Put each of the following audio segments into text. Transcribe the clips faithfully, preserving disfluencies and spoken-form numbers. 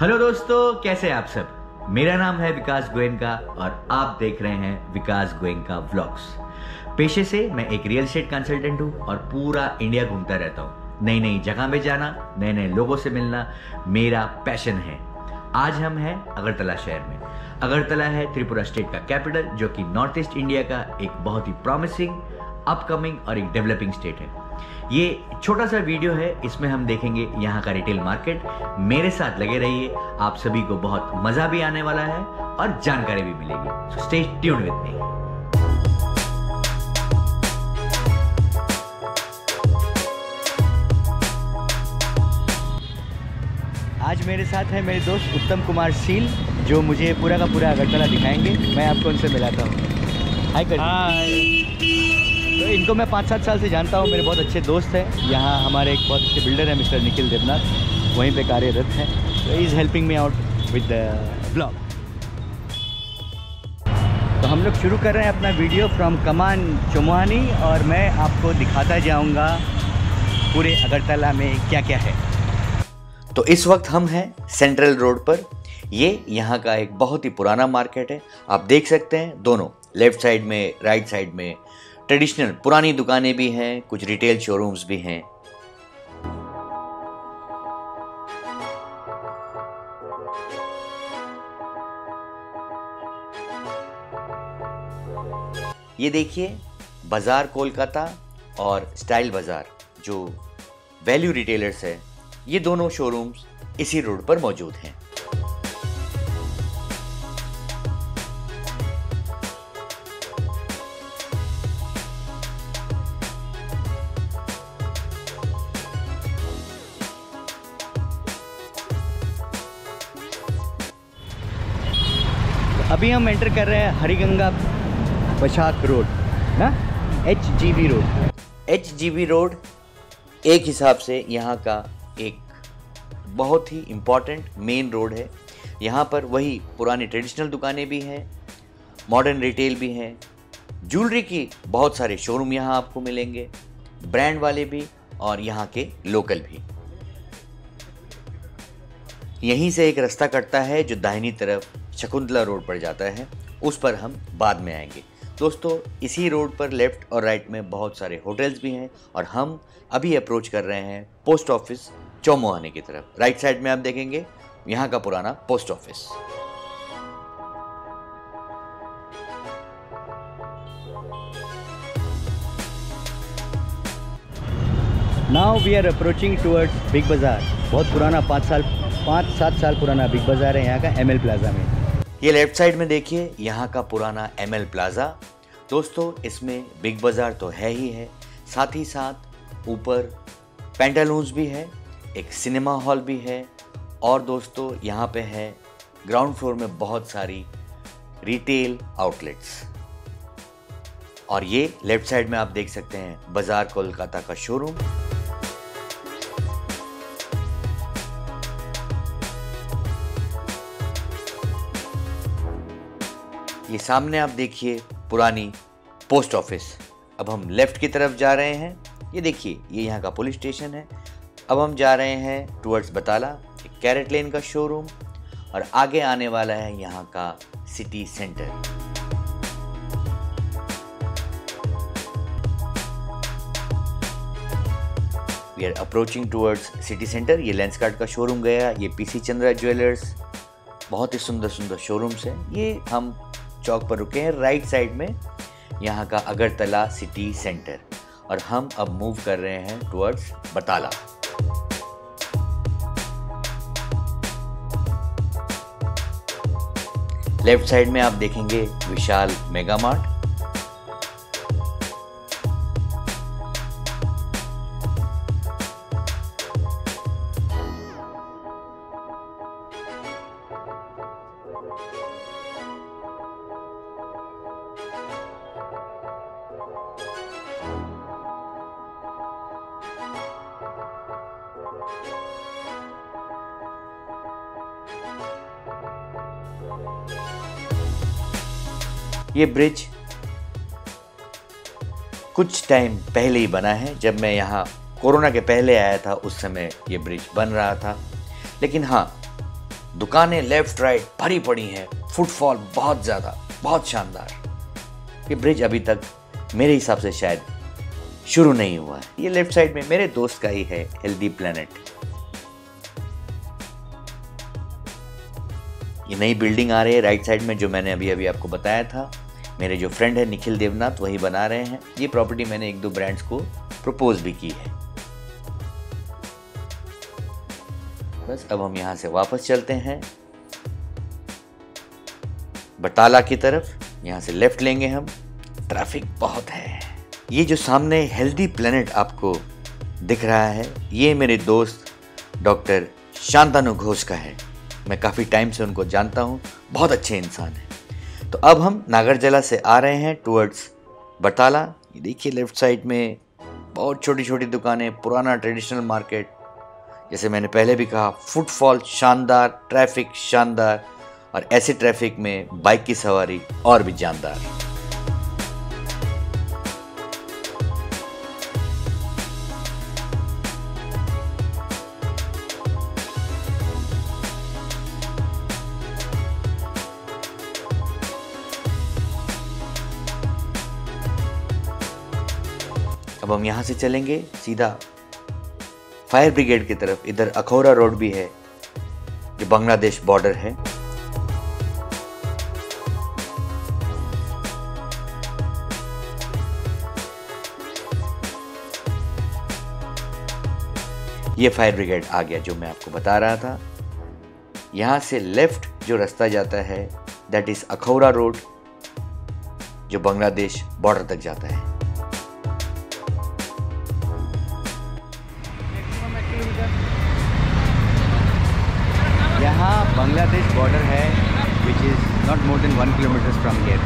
Hello दोस्तों, कैसे हैं आप सब। मेरा नाम है विकास गोयनका और आप देख रहे हैं विकास गोयनका व्लॉग्स। पेशे से मैं एक रियल एस्टेट कंसल्टेंट हूं और पूरा इंडिया घूमता रहता हूं। नई नई जगह में जाना, नए नए लोगों से मिलना मेरा पैशन है। आज हम हैं अगरतला शहर में। अगरतला है त्रिपुरा स्टेट का कैपिटल, जो कि नॉर्थ ईस्ट इंडिया का एक बहुत ही प्रॉमिसिंग, अपकमिंग और एक डेवलपिंग स्टेट है। ये छोटा सा वीडियो है, इसमें हम देखेंगे यहाँ का रिटेल मार्केट। मेरे साथ लगे रहिए, आप सभी को बहुत मजा भी आने वाला है और जानकारी भी मिलेगी। So stay tuned with me. आज मेरे साथ है मेरे दोस्त उत्तम कुमार सील, जो मुझे पूरा का पूरा अगरतला दिखाएंगे। मैं आपको उनसे मिलाता हूँ। हाय कर तो इनको मैं पाँच सात साल से जानता हूँ, मेरे बहुत अच्छे दोस्त हैं। यहाँ हमारे एक बहुत अच्छे बिल्डर हैं मिस्टर निखिल देवनाथ, वहीं पे कार्यरत हैं। तो he is helping me out with the blog. तो हम लोग शुरू कर रहे हैं अपना वीडियो फ्रॉम कमान चोमोहानी, और मैं आपको दिखाता जाऊँगा पूरे अगरतला में क्या क्या है। तो इस वक्त हम हैं सेंट्रल रोड पर। ये यहाँ का एक बहुत ही पुराना मार्केट है। आप देख सकते हैं दोनों लेफ्ट साइड में, राइट साइड में ट्रेडिशनल पुरानी दुकानें भी हैं, कुछ रिटेल शोरूम्स भी हैं। ये देखिए, बाजार कोलकाता और स्टाइल बाजार, जो वैल्यू रिटेलर्स है, ये दोनों शोरूम्स इसी रोड पर मौजूद हैं। अभी हम एंटर कर रहे हैं हरिगंगा पछाक रोड ना, H G B road. H G B road एक हिसाब से यहाँ का एक बहुत ही इम्पॉर्टेंट मेन रोड है। यहाँ पर वही पुरानी ट्रेडिशनल दुकानें भी हैं, मॉडर्न रिटेल भी हैं, ज्वेलरी की बहुत सारे शोरूम यहाँ आपको मिलेंगे, ब्रांड वाले भी और यहाँ के लोकल भी। यहीं से एक रास्ता कटता है जो दाहिनी तरफ शकुंतला रोड पर जाता है, उस पर हम बाद में आएंगे। दोस्तों, इसी रोड पर लेफ्ट और राइट में बहुत सारे होटल्स भी हैं और हम अभी अप्रोच कर रहे हैं पोस्ट ऑफिस चोमोहानी की तरफ। राइट साइड में आप देखेंगे यहाँ का पुराना post office. Now we are approaching towards Big Bazaar. बहुत पुराना, पाँच साल पाँच सात साल पुराना बिग बाजार है यहाँ का, एम एल प्लाजा में। ये लेफ्ट साइड में देखिए, यहाँ का पुराना एम एल प्लाजा। दोस्तों, इसमें बिग बाजार तो है ही है, साथ ही साथ ऊपर पेंटालून्स भी है, एक सिनेमा हॉल भी है, और दोस्तों यहाँ पे है ग्राउंड फ्लोर में बहुत सारी रिटेल आउटलेट्स। और ये लेफ्ट साइड में आप देख सकते हैं बाजार कोलकाता का शोरूम। ये सामने आप देखिए पुरानी पोस्ट ऑफिस। अब हम लेफ्ट की तरफ जा रहे हैं। ये देखिए, ये यहाँ का पुलिस स्टेशन है। अब हम जा रहे हैं टुवर्ड्स बताला, एक कैरेट लेन का शोरूम, और आगे आने वाला है यहाँ का city centre. We are approaching towards city centre. ये लेंसकार्ट का शोरूम गया, ये पीसी चंद्रा ज्वेलर्स, बहुत ही सुंदर सुंदर शोरूम्स हैं। ये हम चौक पर रुके हैं। राइट साइड में यहाँ का अगरतला सिटी सेंटर, और हम अब मूव कर रहे हैं टुवर्ड्स बताला। लेफ्ट साइड में आप देखेंगे विशाल मेगा मार्ट। ये ब्रिज कुछ टाइम पहले ही बना है। जब मैं यहाँ कोरोना के पहले आया था उस समय ये ब्रिज बन रहा था। लेकिन हाँ, दुकानें लेफ्ट राइट भरी पड़ी हैं, फुटफॉल बहुत ज्यादा, बहुत शानदार। ये ब्रिज अभी तक मेरे हिसाब से शायद शुरू नहीं हुआ है। ये लेफ्ट साइड में मेरे दोस्त का ही है, हेल्दी प्लेनेट। ये नई बिल्डिंग आ रही है राइट साइड में, जो मैंने अभी अभी आपको बताया था। मेरे जो फ्रेंड है निखिल देवनाथ, वही बना रहे हैं। ये प्रॉपर्टी मैंने एक दो ब्रांड्स को प्रपोज भी की है। बस अब हम यहां से वापस चलते हैं बटाला की तरफ। यहां से लेफ्ट लेंगे हम। ट्रैफिक बहुत है। ये जो सामने हेल्दी प्लेनेट आपको दिख रहा है, ये मेरे दोस्त डॉक्टर शांतनु घोष का है। मैं काफ़ी टाइम से उनको जानता हूँ, बहुत अच्छे इंसान हैं। तो अब हम नागरजला से आ रहे हैं टुवर्ड्स बटाला। ये देखिए लेफ्ट साइड में बहुत छोटी छोटी दुकानें, पुराना ट्रेडिशनल मार्केट। जैसे मैंने पहले भी कहा, फुटफॉल शानदार, ट्रैफिक शानदार, और ऐसे ट्रैफिक में बाइक की सवारी और भी जानदार। अब हम यहाँ से चलेंगे सीधा फायर ब्रिगेड की तरफ। इधर अखौरा रोड भी है, जो बांग्लादेश बॉर्डर है। ये फायर ब्रिगेड आ गया जो मैं आपको बता रहा था। यहाँ से लेफ्ट जो रास्ता जाता है, दैट इज अखौरा रोड, जो बांग्लादेश बॉर्डर तक जाता है। यहाँ बांग्लादेश बॉर्डर है, which is not more than one kilometre from here.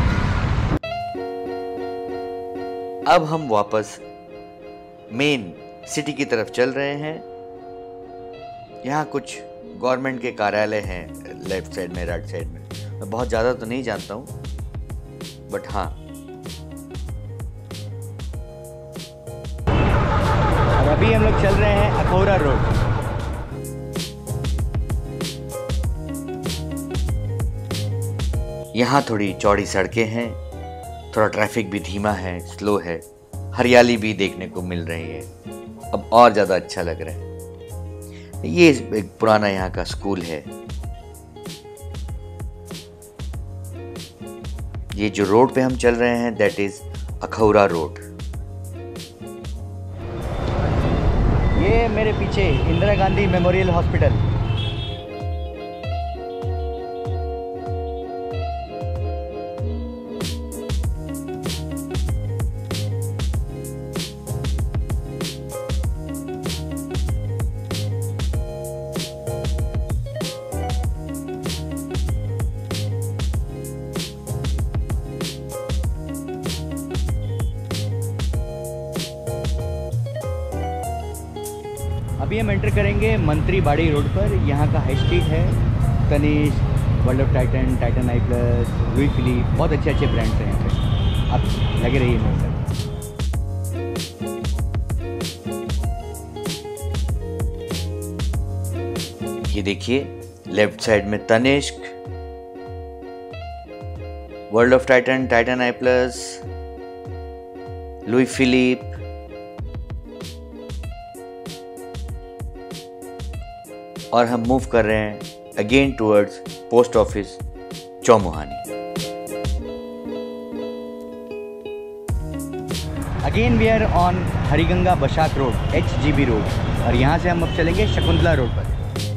अब हम वापस मेन सिटी की तरफ चल रहे हैं। यहाँ कुछ गवर्नमेंट के कार्यालय हैं लेफ्ट साइड में, राइट साइड में। मैं बहुत ज़्यादा तो नहीं जानता हूँ, बट हाँ। और अभी हम लोग चल रहे हैं अखौरा रोड। यहाँ थोड़ी चौड़ी सड़कें हैं, थोड़ा ट्रैफिक भी धीमा है, स्लो है, हरियाली भी देखने को मिल रही है। अब और ज़्यादा अच्छा लग रहा है। ये एक पुराना यहाँ का स्कूल है। ये जो रोड पे हम चल रहे हैं, दैट इज अखौरा रोड। ये मेरे पीछे इंदिरा गांधी मेमोरियल हॉस्पिटल। अभी हम एंटर करेंगे मंत्री बाड़ी रोड पर। यहाँ का हाई स्ट्रीट है, Tanishq, world of Titan, Titan eye plus, Louis Philippe, बहुत अच्छे अच्छे ब्रांड्स हैं यहाँ पे। आप लगे रहिए मेरे साथ। ये देखिए लेफ्ट साइड में Tanishq, world of Titan, Titan eye plus, Louis Philippe, और हम मूव कर रहे हैं again towards post office Chaumuhani. Again we are on Hariganga Basak road, H G B road, और यहाँ से हम अब चलेंगे शकुंतला रोड पर।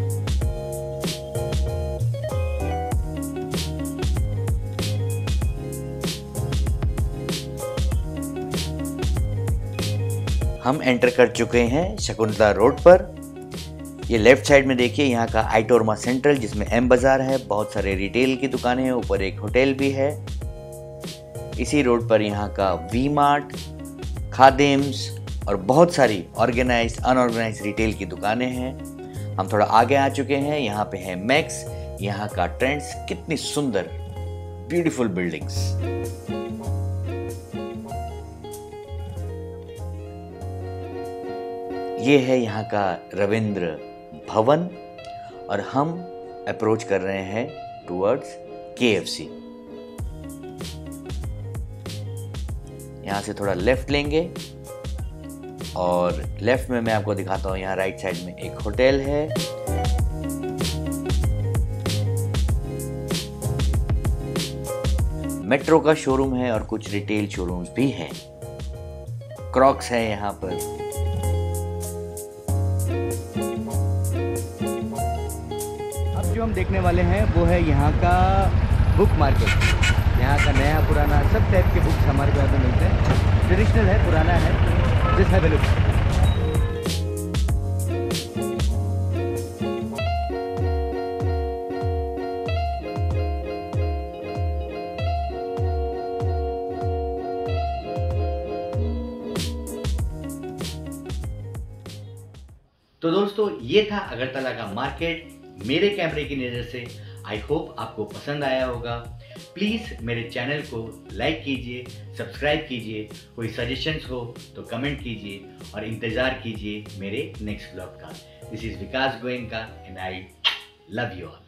हम एंटर कर चुके हैं शकुंतला रोड पर। ये लेफ्ट साइड में देखिए यहाँ का आइटोरमा सेंट्रल, जिसमें एम बाजार है, बहुत सारे रिटेल की दुकानें हैं, ऊपर एक होटल भी है। इसी रोड पर यहाँ का वी मार्ट, खादिम्स और बहुत सारी ऑर्गेनाइज्ड अनऑर्गेनाइज्ड रिटेल की दुकानें हैं। हम थोड़ा आगे आ चुके हैं। यहाँ पे है मैक्स, यहाँ का ट्रेंड्स। कितनी सुंदर ब्यूटीफुल बिल्डिंग्स। ये है यहाँ का रविंद्र भवन, और हम अप्रोच कर रहे हैं टुवर्ड्स के एफ सी। यहाँ से थोड़ा लेफ्ट लेंगे और लेफ्ट में मैं आपको दिखाता हूँ, यहाँ राइट साइड में एक होटल है। मेट्रो का शोरूम है और कुछ रिटेल शोरूम्स भी हैं। क्रॉक्स है यहाँ पर। अब जो हम देखने वाले हैं वो है यहाँ का बुक मार्केट। यहाँ का नया पुराना सब टाइप के बुक्स हमारे पास में मिलते हैं। ट्रेडिशनल है, पुराना है। Just have a look. तो दोस्तों ये था अगरतला का मार्केट मेरे कैमरे की नज़र से। आई होप आपको पसंद आया होगा। प्लीज़ मेरे चैनल को लाइक कीजिए, सब्सक्राइब कीजिए। कोई सजेशंस हो तो कमेंट कीजिए और इंतज़ार कीजिए मेरे नेक्स्ट ब्लॉग का। This is Vikas Goenka and I love you all.